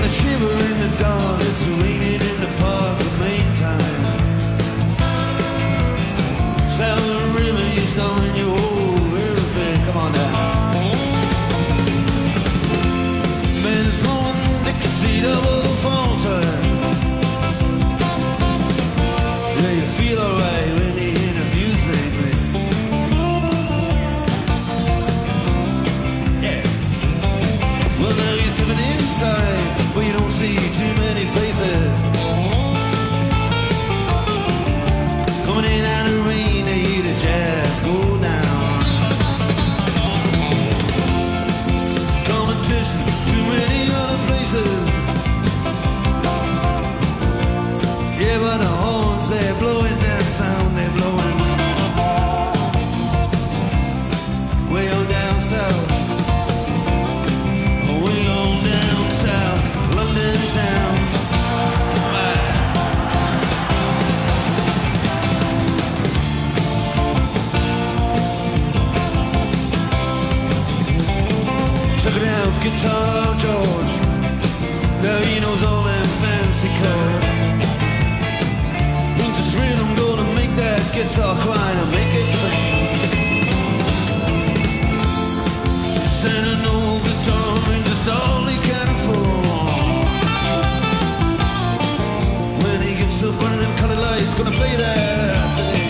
shiver in the dark, it's raining in the park the main time. South of the river, you're storing your whole everything. Come on down. Man's blowing Dixie double fall time. Yeah, you feel alright when you hear the music. Yeah. Well, now you're stepping inside, but you don't see too many faces. Coming in out of the rain, they hear the jazz go down. Competition, too many other places. Yeah, but the horns, they're blowing that sound, they're blowing way on down south. Way on down south, London town. Check it out, Guitar George. Now he knows all them fancy chords. Ain't just rhythm gonna make that guitar cry and make it sing. Santa no guitar ain't just all he can afford. When he gets up under them colored lights, gonna play that thing.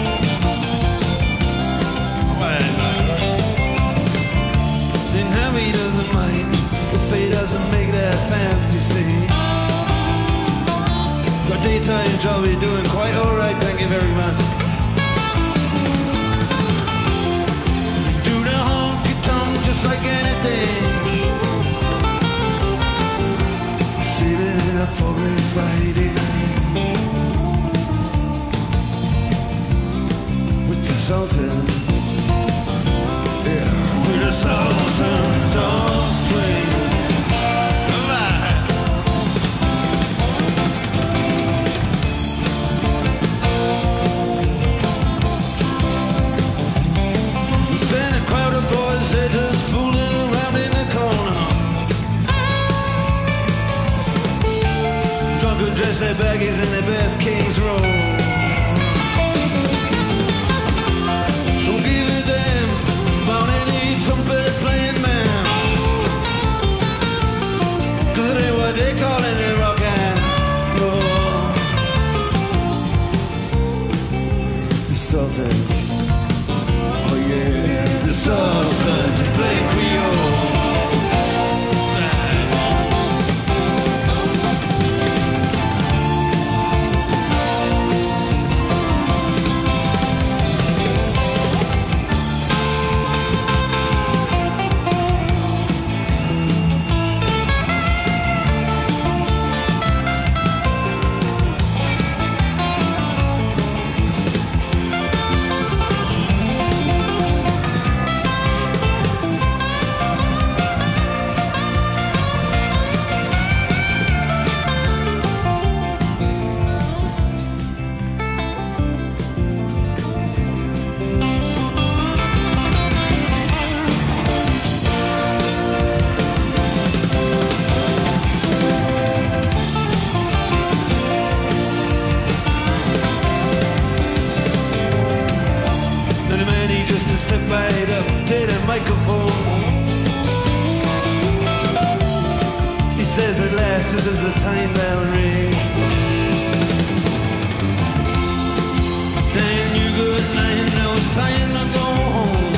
Then Harry doesn't mind if he doesn't make that fancy scene. Got daytime job, you're doing quite alright, thank you very much. Do the honky-tonk just like anything. Sailing it up for a Friday night with the Sultans. Yeah, with the Sultans on swing. Boys, they're just fooling around in the corner. Drunken dress their baggies in their best King's Row. Don't give a damn about any trumpet playing man, 'cause it ain't what they call it in rock and roll. The Sultans. The Sultans play Creole. Just as the time bell rings, then you good night, now it's time to go home.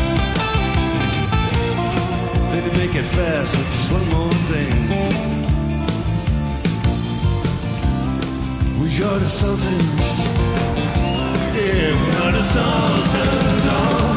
Then you make it fast with just one more thing. We are the Sultans. Yeah, we are the Sultans. Oh.